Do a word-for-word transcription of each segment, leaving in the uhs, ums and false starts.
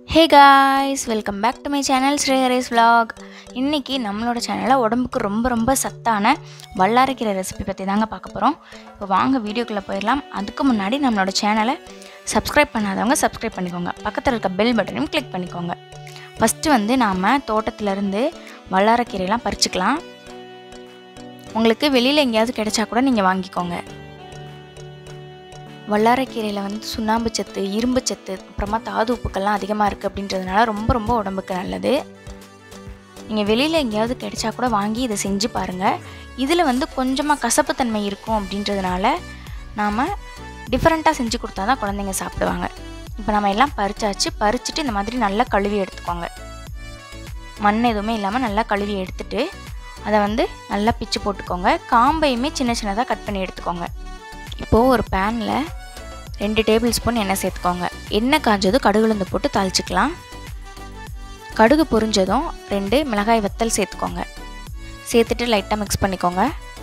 Hey guys, welcome back to my channel Sri Hari's vlog. இன்னைக்கு நம்மளோட சேனல்ல உடம்புக்கு ரொம்ப ரொம்ப சத்தான வல்லாரைக்கீரை ரெசிபி பத்தி தாங்க பார்க்க போறோம். இப்போ வாங்க வீடியோக்குள்ள போயிரலாம். அதுக்கு முன்னாடி நம்மளோட சேனலை Subscribe பண்ணாதவங்க Subscribe பண்ணிக்கோங்க. பக்கத்துல இருக்க பெல் பட்டனையும் கிளிக் பண்ணிக்கோங்க. ஃபர்ஸ்ட் வந்து நாம தோட்டத்துல இருந்து வல்லாரைக்கீரை எல்லாம் பறிச்சுக்கலாம். உங்களுக்கு வெளியில எங்கயாவது கிடைச்சா கூட நீங்க வாங்கிக்கோங்க. வல்லாரைக்கீரையில் வந்து சுண்ணாம்பு சத்து, இரும்பு சத்து, அப்புறமா தாது உப்புக்கள்லாம் அதிகமாக இருக்குது அப்படின்றதுனால ரொம்ப ரொம்ப உடம்புக்கு நல்லது. நீங்கள் வெளியில் எங்கேயாவது கிடைச்சா கூட வாங்கி இதை செஞ்சு பாருங்கள். இதில் வந்து கொஞ்சமாக கசப்புத்தன்மை இருக்கும் அப்படின்றதுனால நாம் டிஃப்ரெண்ட்டாக செஞ்சு கொடுத்தா தான் குழந்தைங்க சாப்பிடுவாங்க. இப்போ நம்ம எல்லாம் பறிச்சாச்சு. பறிச்சுட்டு இந்த மாதிரி நல்லா கழுவி எடுத்துக்கோங்க. மண் எதுவுமே இல்லாமல் நல்லா கழுவி எடுத்துட்டு அதை வந்து நல்லா பிச்சு போட்டுக்கோங்க. காம்பையுமே சின்ன சின்னதாக கட் பண்ணி எடுத்துக்கோங்க. இப்போது ஒரு பேனில் ரெண்டு டேபிள் ஸ்பூன் எண்ணெய் சேர்த்துக்கோங்க. எண்ணெய் காஞ்சதும் கடுகு உளுந்து போட்டு தாளிச்சிக்கலாம். கடுகு பொரிஞ்சதும் ரெண்டு மிளகாய் வத்தல் சேர்த்துக்கோங்க. சேர்த்துட்டு லைட்டாக மிக்ஸ் பண்ணிக்கோங்க.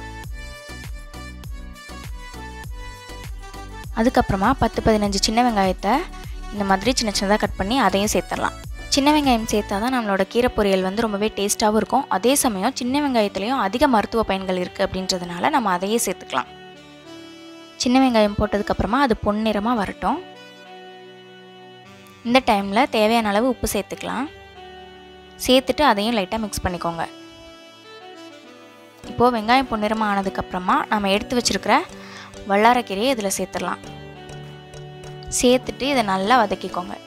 அதுக்கப்புறமா பத்து பதினஞ்சு சின்ன வெங்காயத்தை இந்த மாதிரி சின்ன சின்னதாக கட் பண்ணி அதையும் சேர்த்துடலாம். சின்ன வெங்காயம் சேர்த்தா தான் நம்மளோட கீரை பொரியல் வந்து ரொம்பவே டேஸ்ட்டாகவும் இருக்கும். அதே சமயம் சின்ன வெங்காயத்துலேயும் அதிக மருத்துவ பயன்கள் இருக்குது அப்படின்றதுனால நம்ம அதையே சேர்த்துக்கலாம். சின்ன வெங்காயம் போட்டதுக்கப்புறமா அது பொன்னிறமாக வரட்டும். இந்த டைமில் தேவையான அளவு உப்பு சேர்த்துக்கலாம். சேர்த்துட்டு அதையும் லைட்டாக மிக்ஸ் பண்ணிக்கோங்க. இப்போது வெங்காயம் பொன்னிறமாக ஆனதுக்கப்புறமா நம்ம எடுத்து வச்சுருக்கிற வல்லாரைக்கீரையை இதில் சேர்த்துடலாம். சேர்த்துட்டு இதை நல்லா வதக்கிக்கோங்க.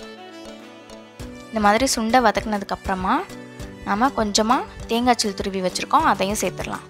இந்த மாதிரி சுண்டை வதக்கினதுக்கப்புறமா நம்ம கொஞ்சமாக தேங்காய் சீல் துருவி வச்சுருக்கோம், அதையும் சேர்த்துடலாம்.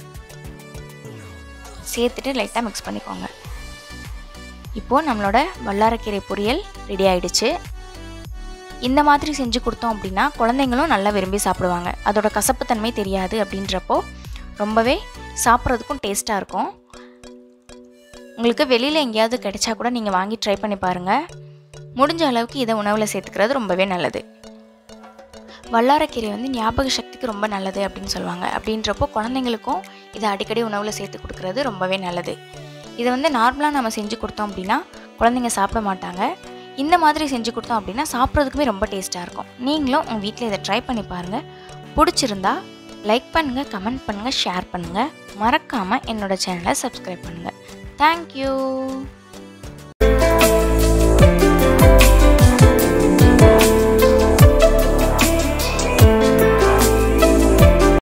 சேர்த்துட்டு லைட்டாக மிக்ஸ் பண்ணிக்கோங்க. இப்போது நம்மளோட வல்லாரைக்கீரை பொரியல் ரெடி ஆகிடுச்சு. இந்த மாதிரி செஞ்சு கொடுத்தோம் அப்படின்னா குழந்தைங்களும் நல்லா விரும்பி சாப்பிடுவாங்க. அதோட கசப்புத்தன்மை தெரியாது. அப்படின்றப்போ ரொம்பவே சாப்பிட்றதுக்கும் டேஸ்ட்டாக இருக்கும். உங்களுக்கு வெளியில் எங்கேயாவது கிடைச்சா கூட நீங்கள் வாங்கி ட்ரை பண்ணி பாருங்கள். முடிஞ்ச அளவுக்கு இதை உணவில் சேர்த்துக்கிறது ரொம்பவே நல்லது. வல்லாரைக்கீரை வந்து ஞாபக சக்திக்கு ரொம்ப நல்லது அப்படின்னு சொல்லுவாங்க. அப்படின்றப்போ குழந்தைங்களுக்கும் இதை அடிக்கடி உணவில் சேர்த்து கொடுக்குறது ரொம்பவே நல்லது. இதை வந்து நார்மலாக நம்ம செஞ்சு கொடுத்தோம் அப்படின்னா குழந்தைங்க சாப்பிட மாட்டாங்க. இந்த மாதிரி செஞ்சு கொடுத்தோம் அப்படின்னா சாப்பிட்றதுக்குமே ரொம்ப டேஸ்ட்டாக இருக்கும். நீங்களும் உங்கள் வீட்டில் இதை ட்ரை பண்ணி பாருங்கள். பிடிச்சிருந்தா லைக் பண்ணுங்கள், கமெண்ட் பண்ணுங்கள், ஷேர் பண்ணுங்கள். மறக்காமல் என்னோடய சேனலை சப்ஸ்கிரைப் பண்ணுங்கள். தேங்க்யூ.